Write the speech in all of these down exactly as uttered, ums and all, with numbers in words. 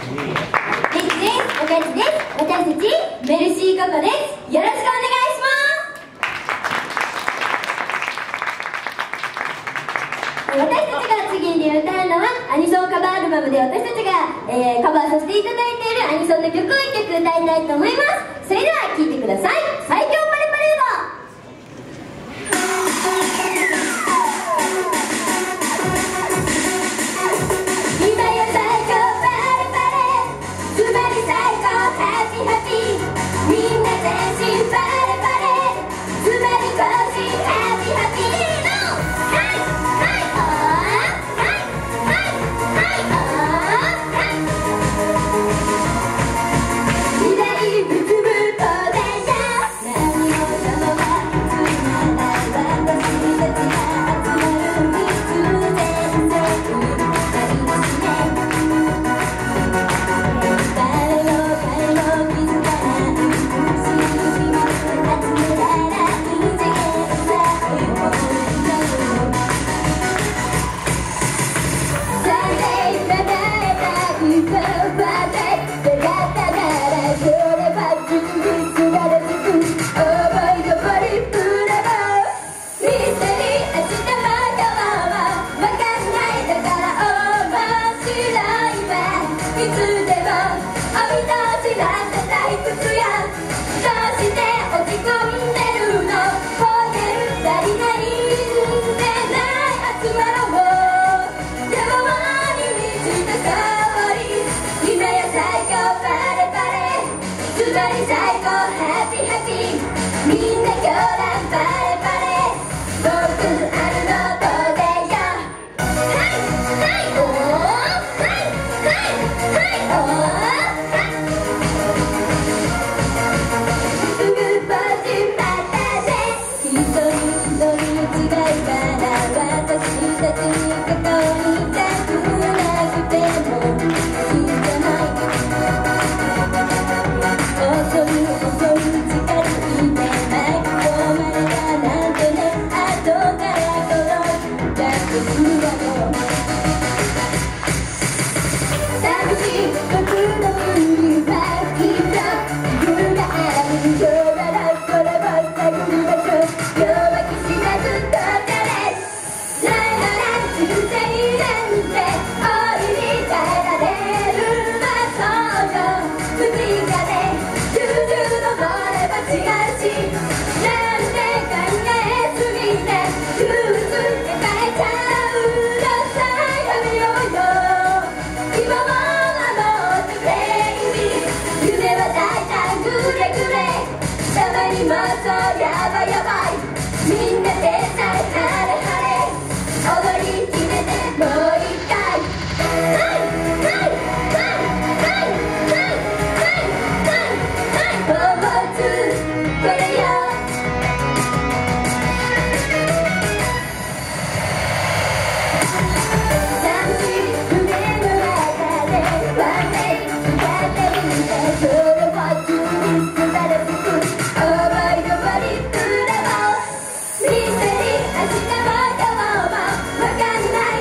おかつです。私たちメルシーココです。よろしくお願いします。私たちが次に歌うのはアニソンカバーアルバムで私たちが、えー、カバーさせていただいているアニソンの曲をいっきょく歌いたいと思います。それでは聴いてください。最強パレパレード。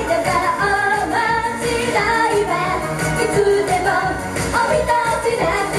いつでもお見通しだって